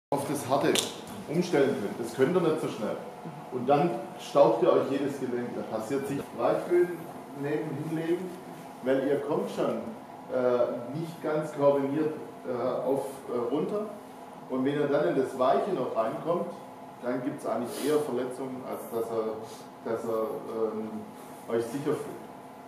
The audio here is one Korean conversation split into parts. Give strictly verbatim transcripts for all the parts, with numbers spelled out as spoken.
auf das Harte umstellen könnt. Das könnt ihr nicht so schnell. Und dann staucht ihr euch jedes Gelenk. Da passiert sich Breitböden neben hinlegen, weil ihr kommt schon äh, nicht ganz koordiniert äh, auf äh, runter. Und wenn ihr dann in das Weiche noch reinkommt, dann gibt es eigentlich eher Verletzungen, als dass er, dass er ähm, euch sicher fühlt.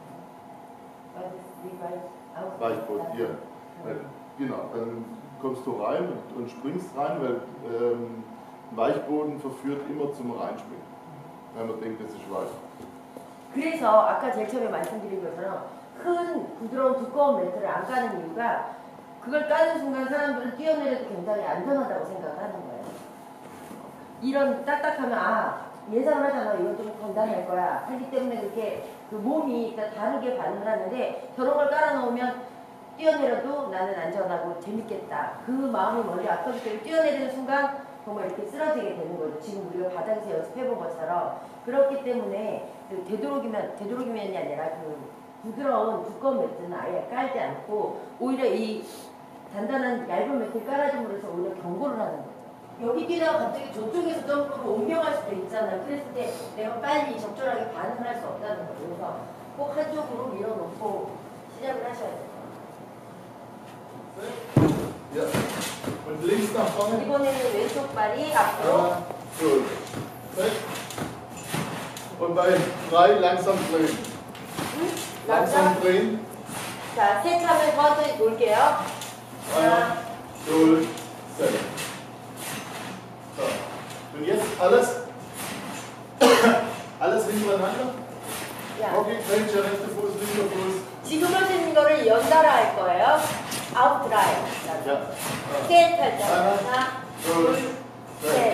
Weichboden, ja. Genau, dann kommst du rein und, und springst rein, weil ähm, Weichboden verführt immer zum Reinspringen, wenn man denkt, das ist weich. 그래서 아까 제일 처음에 말씀드린 것처럼 큰 부드러운 두꺼운 매트를 안 까는 이유가 그걸 까는 순간 사람들은 뛰어내려도 굉장히 안전하다고 생각하는 거예요. 이런 딱딱하면 아 예상을 하잖아. 이건 좀 단단할 거야. 하기 때문에 그렇게 그 몸이 다르게 반응을 하는데 저런 걸 깔아놓으면 뛰어내려도 나는 안전하고 재밌겠다. 그 마음이 멀리 앞서기 때문에 뛰어내리는 순간 정말 이렇게 쓰러지게 되는 거죠. 지금 우리가 바닥에서 연습해본 것처럼. 그렇기 때문에 그 되도록이면, 되도록이면이 아니라 그 부드러운 두꺼운 매트는 아예 깔지 않고 오히려 이 단단한 얇은 매트를 깔아줌으로써 오히려 경고를 하는 거죠. 여기 뛰다가 갑자기 저쪽에서 점프로 옮겨갈 수도 있잖아요. 그랬을 때 내가 빨리 적절하게 반응을 할 수 없다는 거죠. 그래서 꼭 한쪽으로 밀어놓고 시작을 하셔야 돼요. Ja. Und links nach vorne. 이번에는 왼쪽 발이 앞으로. Ja, gut. Und bei drei langsam drehen. 응? Langsam drehen. 자, 셋 하면 천천히 돌게요. Einer, 둘, 셋. So. Und jetzt alles, alles hintereinander. 야. Okay, rechter, rechter Fuß, linker Fuß. 지금 하시는 거를 연달아 할 거예요. 아웃 드라이. Ja. 셋 할 때. 하나, 하나, 둘, 둘, 셋. 셋.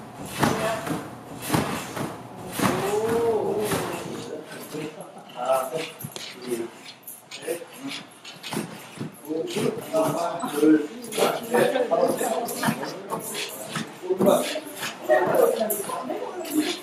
오. 하나, 둘, 셋. 하나, 둘, 셋. 오른발.